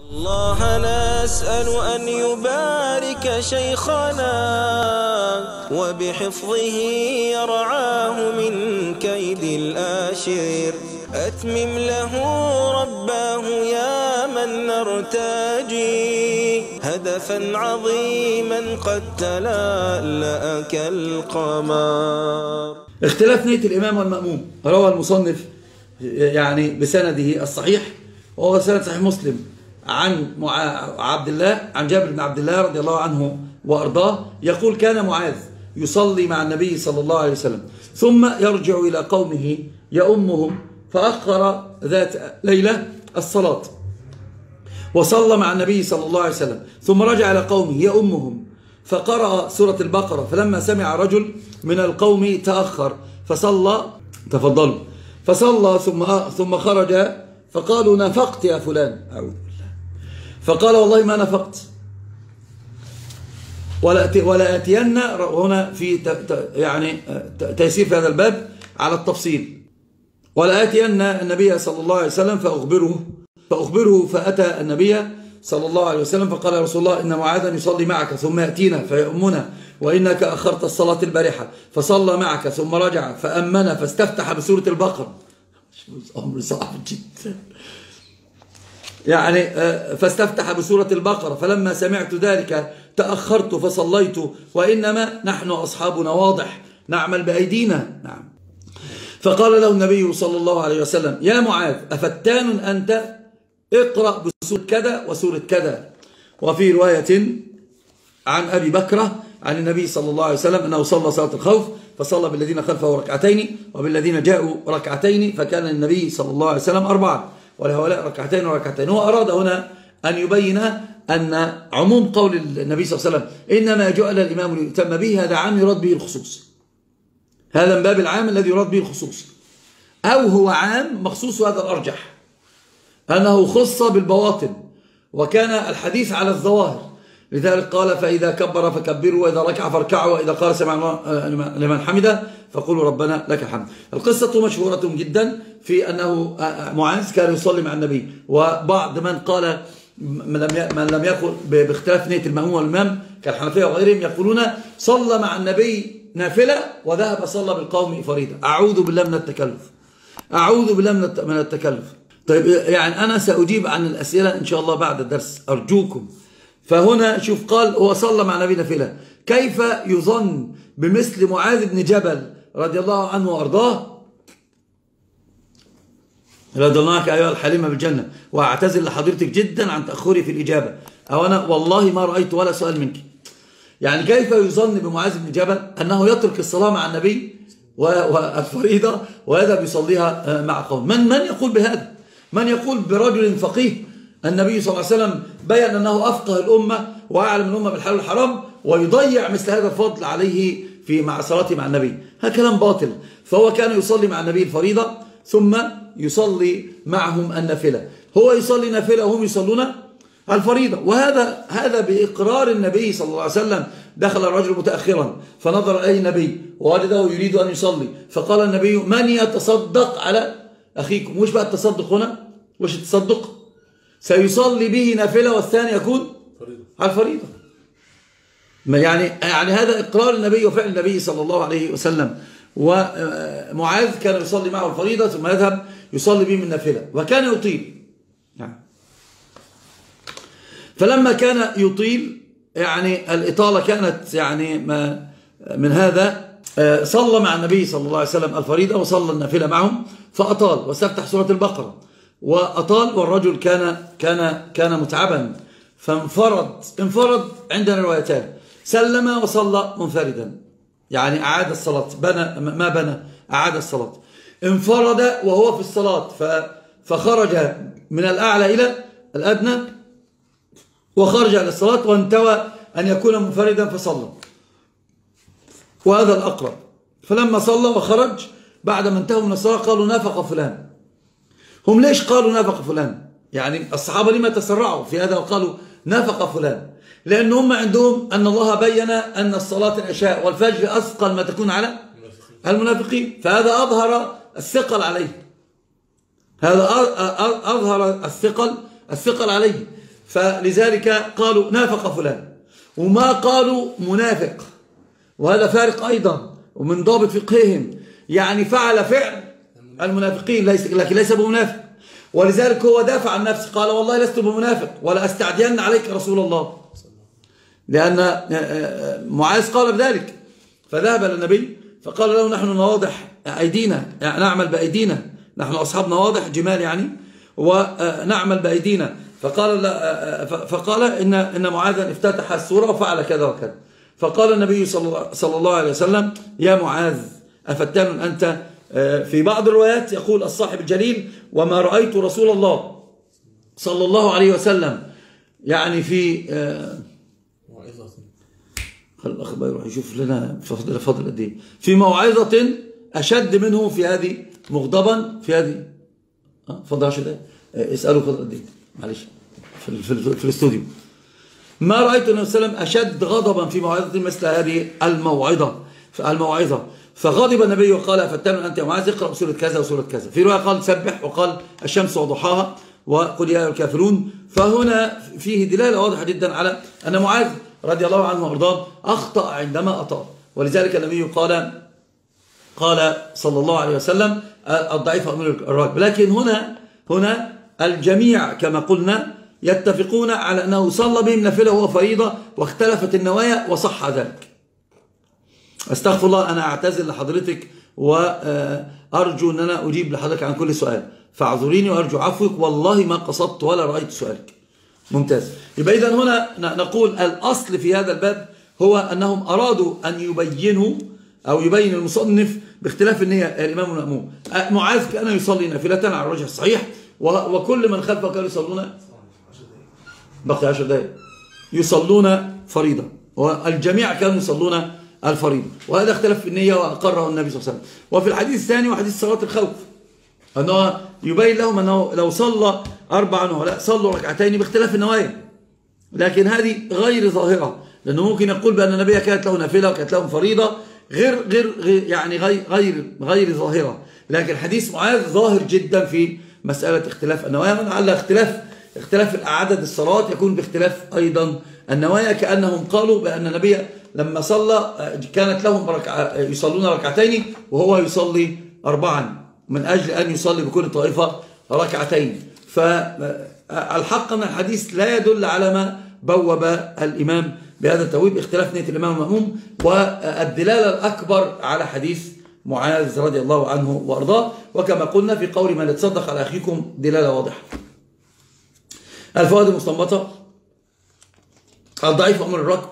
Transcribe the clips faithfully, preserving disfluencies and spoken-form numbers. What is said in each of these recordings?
الله نسأل أن يبارك شيخنا وبحفظه يرعاه من كيد الآشر. أتمم له رباه يا من نرتجي هدفا عظيما قد تلألأ كالقمر. اختلاف نية الإمام والمأموم روى المصنف يعني بسنده الصحيح، وهو سند صحيح مسلم، عن عبد الله عن جابر بن عبد الله رضي الله عنه وأرضاه يقول: كان معاذ يصلي مع النبي صلى الله عليه وسلم ثم يرجع إلى قومه يؤمهم، فأخر ذات ليلة الصلاة وصلى مع النبي صلى الله عليه وسلم ثم رجع إلى قومه يؤمهم فقرأ سورة البقرة، فلما سمع رجل من القوم تأخر فصلى تفضلوا فصلى ثم ثم خرج فقالوا: نافقت يا فلان. أعوذ بالله. فقال: والله ما نافقت، ولا أتين هنا في يعني تيسير في هذا الباب على التفصيل، ولا أتين النبي صلى الله عليه وسلم فأخبره فأخبره فأتى النبي صلى الله عليه وسلم فقال: يا رسول الله إن معاذا يصلي معك ثم يأتينا فيؤمنا، وإنك أخرت الصلاة البارحة، فصلى معك ثم رجع فأمنا فاستفتح بسورة البقرة. أمر صعب جدا يعني فاستفتح بسورة البقرة، فلما سمعت ذلك تأخرت فصليت، وإنما نحن أصحابنا واضح نعمل بأيدينا. نعم. فقال له النبي صلى الله عليه وسلم: يا معاذ أفتان أنت؟ اقرأ بسورة كذا وسورة كذا. وفي رواية عن أبي بكرة عن النبي صلى الله عليه وسلم أنه صلى صلاة الخوف فصلى بالذين خلفه ركعتين وبالذين جاءوا ركعتين، فكان النبي صلى الله عليه وسلم أربعة ولهؤلاء ركعتين وركعتين. هو أراد هنا أن يبين أن عموم قول النبي صلى الله عليه وسلم إنما جعل الإمام ليؤتم به، هذا عام يراد به الخصوص، هذا من باب العام الذي يراد به الخصوص، أو هو عام مخصوص، هذا الأرجح أنه خص بالبواطن، وكان الحديث على الظواهر، لذلك قال: فإذا كبر فكبروا، وإذا ركع فاركعوا، وإذا قال سمع لمن حمده فقولوا ربنا لك الحمد. القصة مشهورة جدا في أنه معاذ كان يصلي مع النبي، وبعض من قال من لم يقل باختلاف نية المأموم والإمام كالحنفية وغيرهم يقولون صلى مع النبي نافلة وذهب صلى بالقوم فريضة. أعوذ بالله من التكلف، أعوذ بالله من التكلف. طيب يعني أنا سأجيب عن الأسئلة إن شاء الله بعد الدرس أرجوكم. فهنا شوف قال هو صلى مع النبي نافلة، كيف يظن بمثل معاذ بن جبل رضي الله عنه وأرضاه؟ رضي الله عنك أيها الحليمة بالجنة، وأعتذر لحضرتك جدا عن تأخري في الإجابة، أو أنا والله ما رأيت ولا سؤال منك. يعني كيف يظن بمعاذ بن جبل أنه يترك الصلاة مع النبي والفريضة ويذهب يصليها مع قوم؟ من من يقول بهذا؟ من يقول برجل فقيه النبي صلى الله عليه وسلم بين أنه أفقه الأمة وأعلم الأمة بالحلال والحرام، ويضيع مثل هذا الفضل عليه في مع صلاته مع النبي؟ هذا كلام باطل. فهو كان يصلي مع النبي الفريضة ثم يصلي معهم النافلة، هو يصلي نافلة وهم يصلون الفريضة، وهذا هذا بإقرار النبي صلى الله عليه وسلم. دخل الرجل متأخرا فنظر إليه النبي ووجده يريد أن يصلي، فقال النبي: من يتصدق على أخيكم؟ وش بقى التصدق هنا؟ وش التصدق؟ سيصلي به نافلة والثاني يكون على الفريضة. يعني يعني هذا إقرار النبي وفعل النبي صلى الله عليه وسلم. ومعاذ كان يصلي معه الفريضة ثم يذهب يصلي به من نافلة، وكان يطيل. فلما كان يطيل يعني الإطالة كانت يعني ما من هذا، صلى مع النبي صلى الله عليه وسلم الفريضة وصلى النافلة معهم فأطال واستفتح سورة البقرة وأطال، والرجل كان كان كان متعبا فانفرد انفرد عندنا روايتان، سلم وصلى منفردا، يعني أعاد الصلاة، بنى ما بنى أعاد الصلاة، انفرد وهو في الصلاة فخرج من الأعلى إلى الأدنى وخرج إلى الصلاة وانتوى أن يكون منفردا فصلى، وهذا الأقرب. فلما صلى وخرج بعد ما انتهوا من الصلاة قالوا: نافق فلان. هم ليش قالوا نافق فلان؟ يعني الصحابة لما تسرعوا في هذا وقالوا نافق فلان؟ لأن هم عندهم أن الله بين أن الصلاة العشاء والفجر أثقل ما تكون على المنافقين، فهذا أظهر الثقل عليه، هذا أظهر الثقل الثقل عليه. فلذلك قالوا نافق فلان، وما قالوا منافق، وهذا فارق أيضا ومن ضابط فقههم، يعني فعل فعل المنافقين ليس لكن ليس بمنافق. ولذلك هو دافع عن نفسه قال والله لست بمنافق ولا أستعدين عليك رسول الله، لأن معاذ قال بذلك. فذهب للنبي فقال له نحن نواضح أيدينا، يعني نعمل بأيدينا، نحن أصحاب نواضح جمال يعني، ونعمل بأيدينا. فقال فقال إن إن معاذا افتتح السورة وفعل كذا وكذا. فقال النبي صلى الله عليه وسلم يا معاذ أفتان أنت؟ في بعض الروايات يقول الصاحب الجليل وما رأيت رسول الله صلى الله عليه وسلم يعني في موعظة، الأخ بقى يروح يشوف لنا فضل فضل قد ايه في موعظة أشد منه في هذه مغضبا في هذه فضل عشر دقائق اسألوا فضل قد ايه معلش في, في, في الاستوديو. ما رأيت النبي صلى الله عليه وسلم أشد غضبا في موعظة مثل هذه الموعظة الموعظة فغضب النبي وقال أفتان أنت يا معاذ اقرأ سورة كذا وسورة كذا. في رواية قال سبح وقال الشمس وضحاها وقل يا أيها الكافرون. فهنا فيه دلالة واضحة جدا على أن معاذ رضي الله عنه وارضاه أخطأ عندما أطاع. ولذلك النبي قال قال صلى الله عليه وسلم الضعيف أمر الراكب. لكن هنا هنا الجميع كما قلنا يتفقون على أنه صلى بهم نافلة وهو فريضة، واختلفت النوايا وصح ذلك. استغفر الله، أنا أعتذر لحضرتك وأرجو أن أنا أجيب لحضرتك عن كل سؤال، فاعذريني وأرجو عفوك، والله ما قصدت ولا رأيت سؤالك. ممتاز. يبقى إذن هنا نقول الأصل في هذا الباب هو أنهم أرادوا أن يبينوا أو يبين المصنف باختلاف النية الإمام والمأموم. معاذ كان يصلي نافلة على الرجح الصحيح، وكل من خلفه كانوا يصلون بقي عشر دقائق يصلون فريضة، والجميع كانوا يصلون الفريضة، وهذا اختلف في النية وأقره النبي صلى الله عليه وسلم. وفي الحديث الثاني وحديث صلاة الخوف أنه يبين لهم أنه لو صلى أربعا ولا صلوا ركعتين باختلاف النوايا، لكن هذه غير ظاهرة، لأنه ممكن يقول بأن النبي كانت له نافلة وكانت لهم فريضة غير غير يعني غير غير, غير ظاهرة. لكن حديث معاذ ظاهر جدا في مسألة اختلاف النوايا، من على اختلاف اختلاف العدد الصلوات يكون باختلاف أيضا النوايا، كأنهم قالوا بأن النبي لما صلى كانت لهم ركع يصلون ركعتين وهو يصلي أربعا من أجل أن يصلي بكل طائفة ركعتين. فالحق أن الحديث لا يدل على ما بوب الإمام بهذا التويب، اختلاف نية الإمام المأموم، والدلالة الأكبر على حديث معاذ رضي الله عنه وأرضاه. وكما قلنا في قول من يتصدق على أخيكم دلالة واضحة. الفوائد المستنبطة: الضعيف أمر الركب،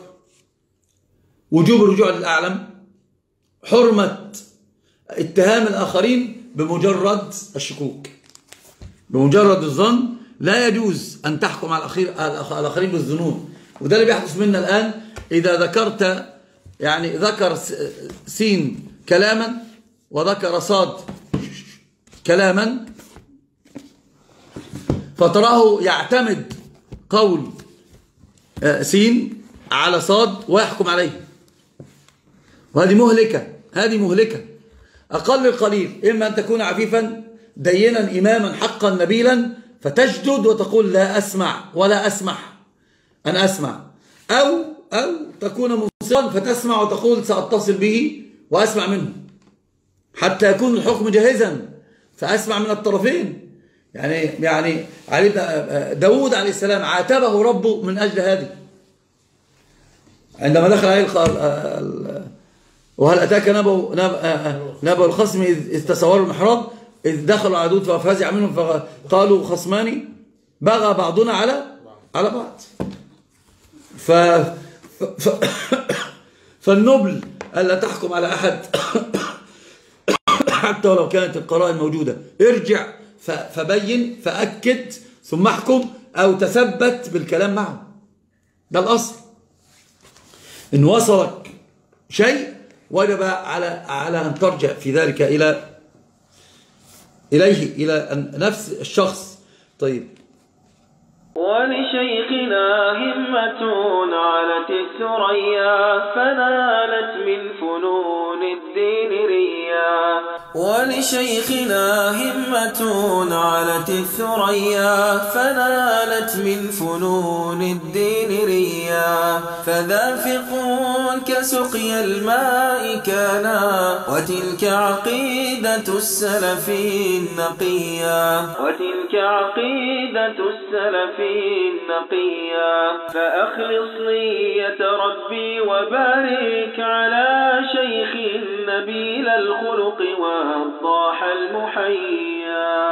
وجوب الرجوع للأعلم، حرمة اتهام الآخرين بمجرد الشكوك، بمجرد الظن، لا يجوز أن تحكم على الآخرين بالظنون. وده اللي بيحدث منا الآن. إذا ذكرت يعني ذكر سين كلاما وذكر صاد كلاما فتراه يعتمد قول سين على صاد ويحكم عليه، وهذه مهلكة. هذه مهلكة. أقل القليل إما أن تكون عفيفا دينا إماما حقا نبيلا فتجدد وتقول لا أسمع ولا أسمح أن أسمع، أو أو تكون مصرا فتسمع وتقول سأتصل به وأسمع منه حتى يكون الحكم جاهزا فأسمع من الطرفين. يعني يعني داود عليه السلام عاتبه ربه من أجل هذه عندما دخل عليه وهل أتاك نبأ نبأ الخصم إذ تصوروا المحراب إذ دخلوا على داود ففزع منهم فقالوا خصمان بغى بعضنا على على بعض. ف... ف... فالنبل ألا تحكم على أحد حتى ولو كانت القرائن موجودة. ارجع ف... فبين فأكد ثم احكم أو تثبت بالكلام معه. ده الأصل. إن وصلك شيء وجب على على أن ترجع في ذلك إلى إليه إلى نفس الشخص. طيب. ولشيخنا همة علت الثريا فنالت من فنون الدين ريا. ولشيخنا همة علت الثريا فنالت من فنون الدين ريا فذا فقه كسقي الماء كانا وتلك عقيدة السلف النقيا وتلك عقيدة السلف النقيا فأخلص نية ربي وبارك على شيخ نبيل الخلق والضاح المحيا